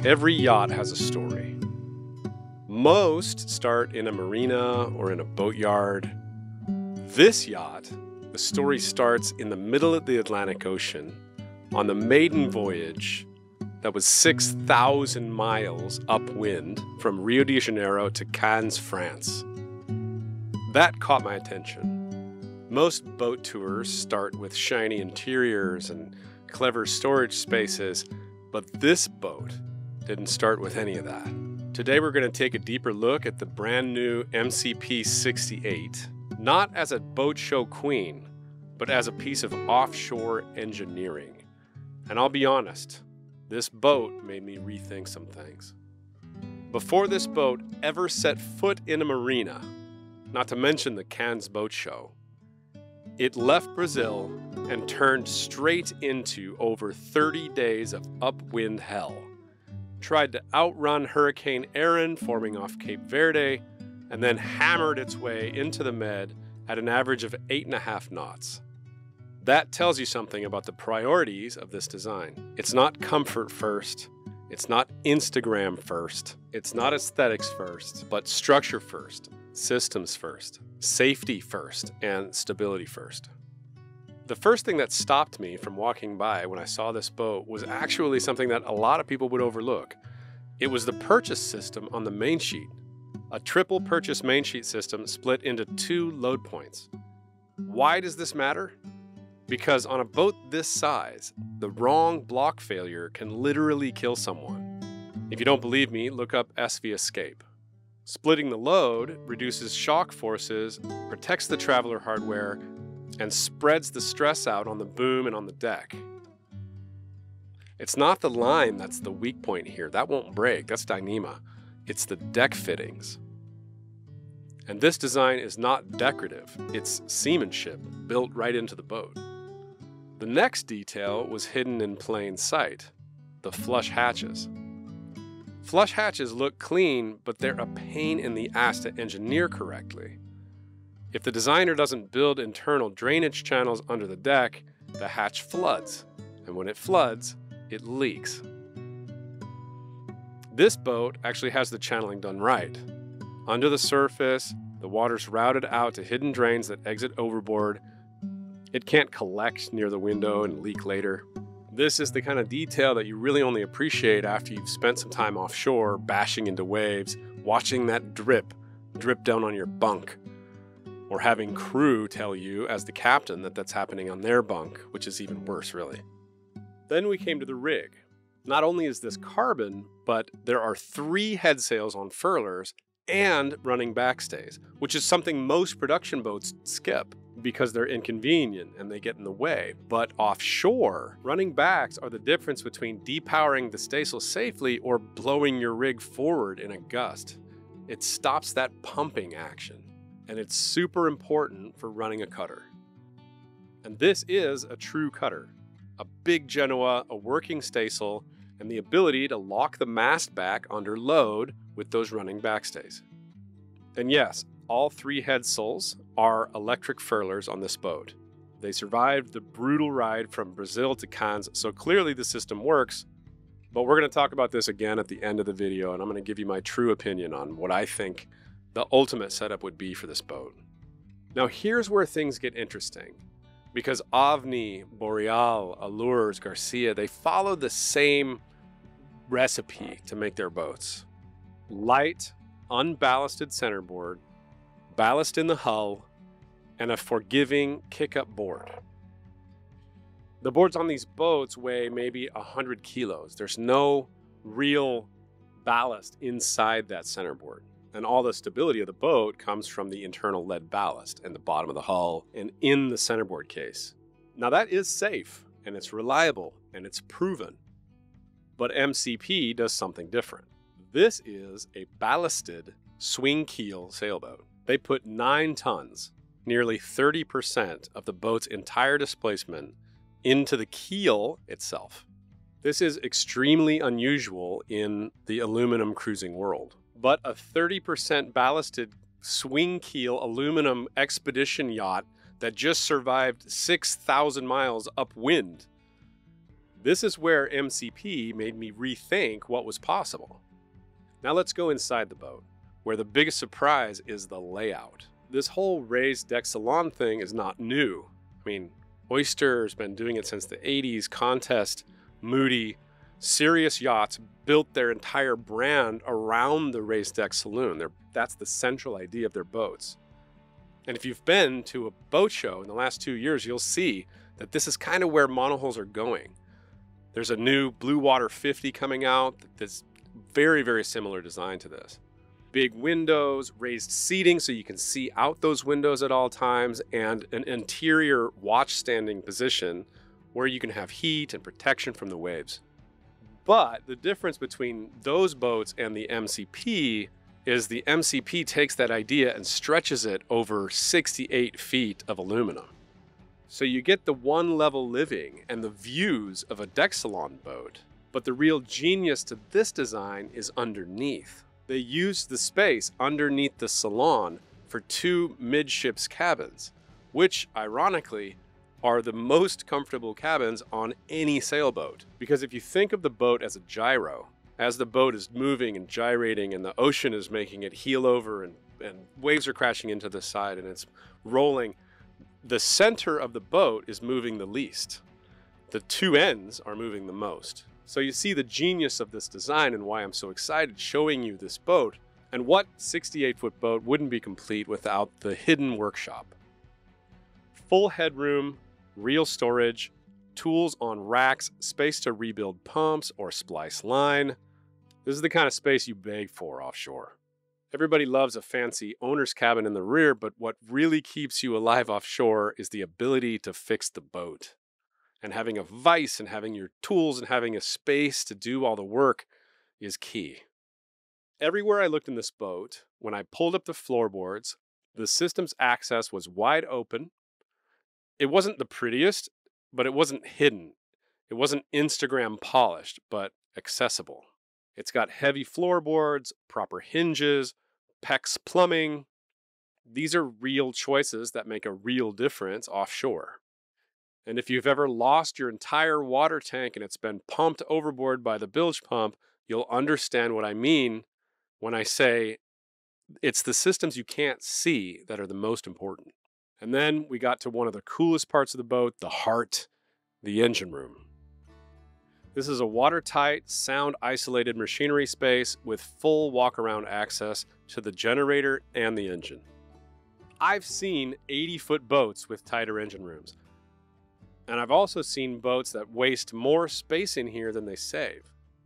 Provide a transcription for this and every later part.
Every yacht has a story. Most start in a marina or in a boatyard. This yacht, the story starts in the middle of the Atlantic Ocean on the Maiden voyage that was 6,000 miles upwind from Rio de Janeiro to Cannes, France. That caught my attention. Most boat tours start with shiny interiors and clever storage spaces, but this boat didn't start with any of that. Today we're going to take a deeper look at the brand new MCP 68, not as a boat show queen, but as a piece of offshore engineering. And I'll be honest, this boat made me rethink some things. Before this boat ever set foot in a marina, not to mention the Cannes Boat Show, it left Brazil and turned straight into over 30 days of upwind hell. Tried to outrun Hurricane Erin forming off Cape Verde, and then hammered its way into the Med at an average of 8.5 knots. That tells you something about the priorities of this design. It's not comfort first, it's not Instagram first, it's not aesthetics first, but structure first, systems first, safety first, and stability first. The first thing that stopped me from walking by when I saw this boat was actually something that a lot of people would overlook. It was the purchase system on the mainsheet. A triple purchase mainsheet system split into 2 load points. Why does this matter? Because on a boat this size, the wrong block failure can literally kill someone. If you don't believe me, look up SV Escape. Splitting the load reduces shock forces, protects the traveler hardware, and spreads the stress out on the boom and on the deck. It's not the line that's the weak point here. That won't break. That's Dyneema. It's the deck fittings. And this design is not decorative. It's seamanship built right into the boat. The next detail was hidden in plain sight, the flush hatches. Flush hatches look clean, but they're a pain in the ass to engineer correctly. If the designer doesn't build internal drainage channels under the deck, the hatch floods, and when it floods, it leaks. This boat actually has the channeling done right. Under the surface, the water's routed out to hidden drains that exit overboard. It can't collect near the window and leak later. This is the kind of detail that you really only appreciate after you've spent some time offshore, bashing into waves, watching that drip down on your bunk, or having crew tell you as the captain that that's happening on their bunk, which is even worse, really. Then we came to the rig. Not only is this carbon, but there are 3 head sails on furlers and running backstays, which is something most production boats skip because they're inconvenient and they get in the way. But offshore, running backs are the difference between depowering the staysail safely or blowing your rig forward in a gust. It stops that pumping action, and it's super important for running a cutter. And this is a true cutter. A big Genoa, a working staysail, and the ability to lock the mast back under load with those running backstays. And yes, all 3 head sails are electric furlers on this boat. They survived the brutal ride from Brazil to Cannes, so clearly the system works. But we're going to talk about this again at the end of the video, and I'm going to give you my true opinion on what I think the ultimate setup would be for this boat. Now here's where things get interesting. Because Avni, Boreal, Allures, Garcia, they follow the same recipe to make their boats. Light, unballasted centerboard, ballast in the hull, and a forgiving kick-up board. The boards on these boats weigh maybe 100 kilos. There's no real ballast inside that centerboard. And all the stability of the boat comes from the internal lead ballast in the bottom of the hull and in the centerboard case. Now that is safe, and it's reliable, and it's proven. But MCP does something different. This is a ballasted swing keel sailboat. They put 9 tons, nearly 30% of the boat's entire displacement, into the keel itself. This is extremely unusual in the aluminum cruising world. But a 30% ballasted swing keel aluminum expedition yacht that just survived 6,000 miles upwind This is where MCP made me rethink what was possible. Now let's go inside the boat, where the biggest surprise is the layout. This whole raised deck-salon thing is not new. I mean, Oyster's been doing it since the 80s. Contest, Moody, serious yachts built their entire brand around the raised deck saloon. That's the central idea of their boats. And if you've been to a boat show in the last 2 years, you'll see that this is kind of where monohulls are going. There's a new Blue Water 50 coming out that's very, very similar design to this. Big windows, raised seating so you can see out those windows at all times, and an interior watch standing position where you can have heat and protection from the waves. But the difference between those boats and the MCP is the MCP takes that idea and stretches it over 68 feet of aluminum. So you get the one-level living and the views of a deck-salon boat, but the real genius to this design is underneath. They used the space underneath the salon for 2 midships cabins, which, ironically, are the most comfortable cabins on any sailboat. Because if you think of the boat as a gyro, as the boat is moving and gyrating and the ocean is making it heel over and waves are crashing into the side and it's rolling, the center of the boat is moving the least. The 2 ends are moving the most. So you see the genius of this design and why I'm so excited showing you this boat, and what 68-foot boat wouldn't be complete without the hidden workshop. Full headroom, real storage, tools on racks, space to rebuild pumps or splice line. This is the kind of space you beg for offshore. Everybody loves a fancy owner's cabin in the rear, but what really keeps you alive offshore is the ability to fix the boat. And having a vise and having your tools and having a space to do all the work is key. Everywhere I looked in this boat, when I pulled up the floorboards, the system's access was wide open. It wasn't the prettiest, but it wasn't hidden. It wasn't Instagram polished, but accessible. It's got heavy floorboards, proper hinges, PEX plumbing. These are real choices that make a real difference offshore. And if you've ever lost your entire water tank and it's been pumped overboard by the bilge pump, you'll understand what I mean when I say it's the systems you can't see that are the most important. And then we got to one of the coolest parts of the boat, the heart, the engine room. This is a watertight, sound-isolated machinery space with full walk-around access to the generator and the engine. I've seen 80-foot boats with tighter engine rooms. And I've also seen boats that waste more space in here than they save.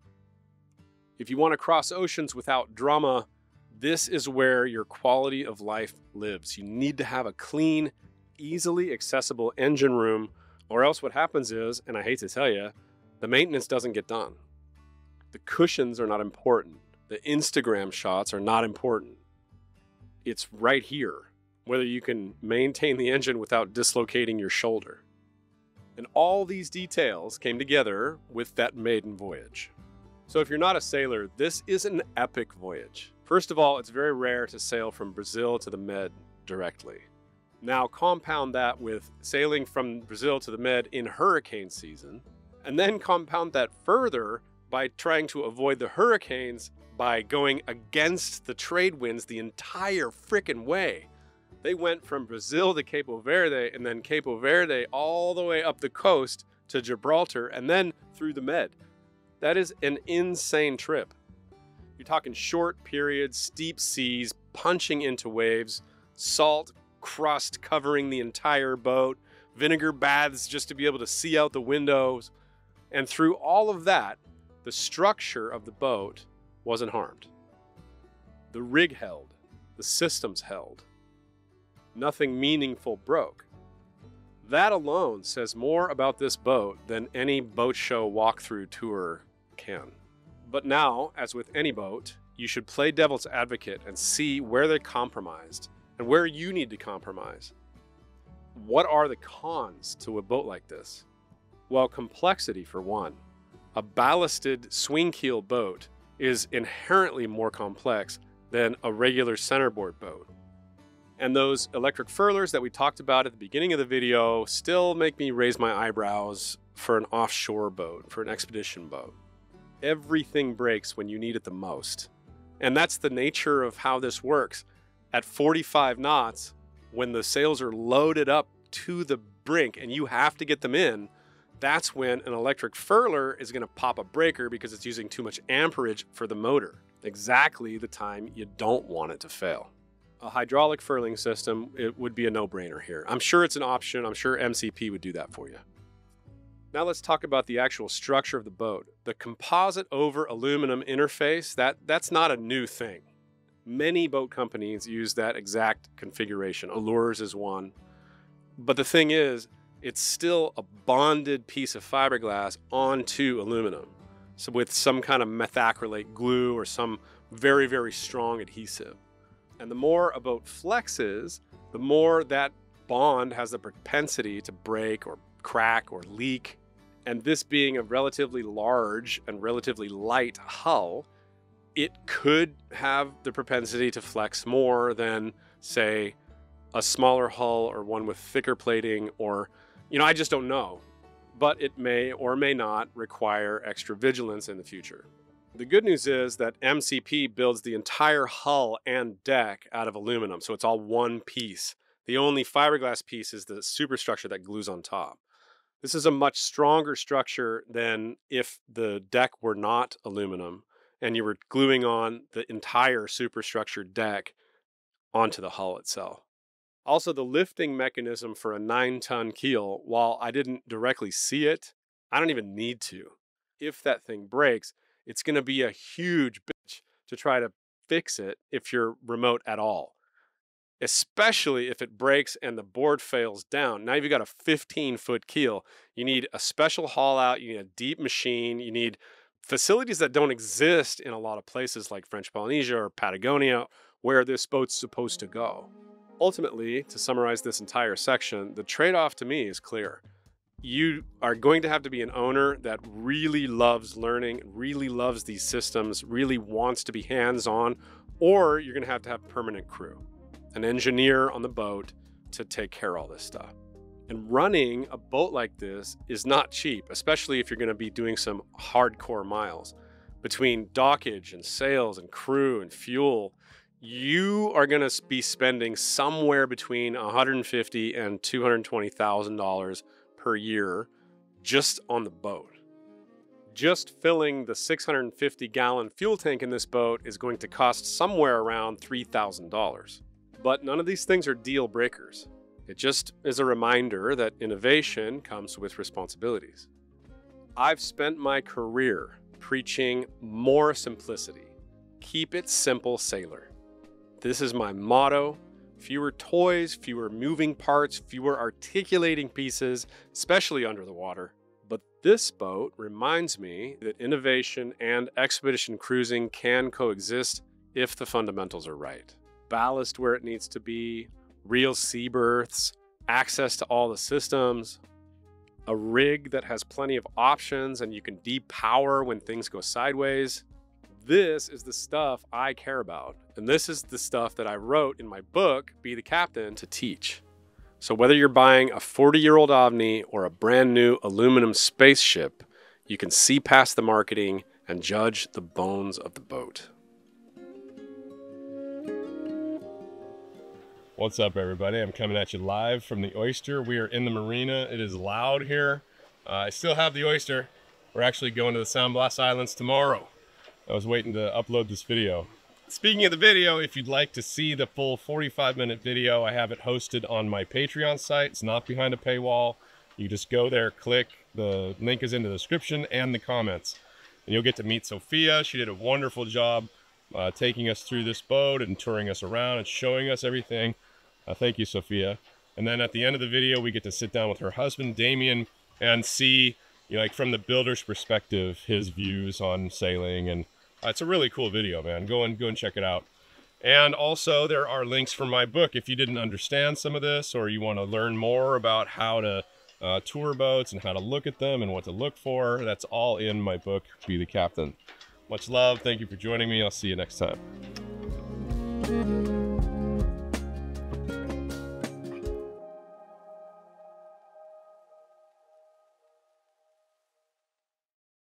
If you want to cross oceans without drama, this is where your quality of life lives. You need to have a clean, easily accessible engine room, or else what happens is, and I hate to tell you, the maintenance doesn't get done. The cushions are not important. The Instagram shots are not important. It's right here, whether you can maintain the engine without dislocating your shoulder. And all these details came together with that maiden voyage. So if you're not a sailor, this is an epic voyage. First of all, it's very rare to sail from Brazil to the Med directly. Now compound that with sailing from Brazil to the Med in hurricane season, and then compound that further by trying to avoid the hurricanes by going against the trade winds the entire frickin' way. They went from Brazil to Cape Verde and then Cape Verde all the way up the coast to Gibraltar and then through the Med. That is an insane trip. You're talking short periods, steep seas, punching into waves, salt crust covering the entire boat, vinegar baths just to be able to see out the windows. And through all of that, the structure of the boat wasn't harmed. The rig held, the systems held. Nothing meaningful broke. That alone says more about this boat than any boat show walkthrough tour can. But now, as with any boat, you should play devil's advocate and see where they compromised and where you need to compromise. What are the cons to a boat like this? Well, complexity for one. A ballasted swing keel boat is inherently more complex than a regular centerboard boat. And those electric furlers that we talked about at the beginning of the video still make me raise my eyebrows for an offshore boat, for an expedition boat. Everything breaks when you need it the most. And that's the nature of how this works. At 45 knots, when the sails are loaded up to the brink and you have to get them in, that's when an electric furler is going to pop a breaker because it's using too much amperage for the motor. Exactly the time you don't want it to fail. A hydraulic furling system, it would be a no-brainer here. I'm sure it's an option. I'm sure MCP would do that for you. Now let's talk about the actual structure of the boat. The composite over aluminum interface, that's not a new thing. Many boat companies use that exact configuration. Allures is one. But the thing is, it's still a bonded piece of fiberglass onto aluminum. So with some kind of methacrylate glue or some very, very strong adhesive. And the more a boat flexes, the more that bond has the propensity to break or crack or leak. And this being a relatively large and relatively light hull, it could have the propensity to flex more than, say, a smaller hull or one with thicker plating, or, I just don't know. But it may or may not require extra vigilance in the future. The good news is that MCP builds the entire hull and deck out of aluminum, so it's all one piece. The only fiberglass piece is the superstructure that glues on top. This is a much stronger structure than if the deck were not aluminum and you were gluing on the entire superstructure deck onto the hull itself. Also, the lifting mechanism for a 9-ton keel, while I didn't directly see it, I don't even need to. If that thing breaks, it's going to be a huge bitch to try to fix it if you're remote at all. Especially if it breaks and the board fails down. Now you've got a 15-foot keel. You need a special haul out, you need a deep machine, you need facilities that don't exist in a lot of places like French Polynesia or Patagonia, where this boat's supposed to go. Ultimately, to summarize this entire section, the trade-off to me is clear. You are going to have to be an owner that really loves learning, really loves these systems, really wants to be hands-on, or you're going to have permanent crew. An engineer on the boat to take care of all this stuff. And running a boat like this is not cheap, especially if you're going to be doing some hardcore miles. Between dockage and sails and crew and fuel, you are going to be spending somewhere between $150,000 and $220,000 per year just on the boat. Just filling the 650-gallon fuel tank in this boat is going to cost somewhere around $3,000. But none of these things are deal breakers. It just is a reminder that innovation comes with responsibilities. I've spent my career preaching more simplicity. Keep it simple, sailor. This is my motto. Fewer toys, fewer moving parts, fewer articulating pieces, especially under the water. But this boat reminds me that innovation and expedition cruising can coexist if the fundamentals are right. Ballast where it needs to be, real sea berths, access to all the systems, a rig that has plenty of options and you can depower when things go sideways. This is the stuff I care about. And this is the stuff that I wrote in my book, Be the Captain, to teach. So whether you're buying a 40-year-old OVNI or a brand new aluminum spaceship, you can see past the marketing and judge the bones of the boat. What's up, everybody? I'm coming at you live from the Oyster. We are in the marina. It is loud here. I still have the Oyster. We're actually going to the Sound Blast Islands tomorrow. I was waiting to upload this video. Speaking of the video, if you'd like to see the full 45-minute video, I have it hosted on my Patreon site. It's not behind a paywall. You just go there, click. The link is in the description and the comments. And you'll get to meet Sophia. She did a wonderful job taking us through this boat and touring us around and showing us everything. Thank you, Sophia. And then at the end of the video, we get to sit down with her husband, Damien, and see, like from the builder's perspective, his views on sailing. And it's a really cool video, man. Go and check it out. And also, there are links for my book. If you didn't understand some of this, or you want to learn more about how to tour boats and how to look at them and what to look for, that's all in my book, Be the Captain. Much love. Thank you for joining me. I'll see you next time.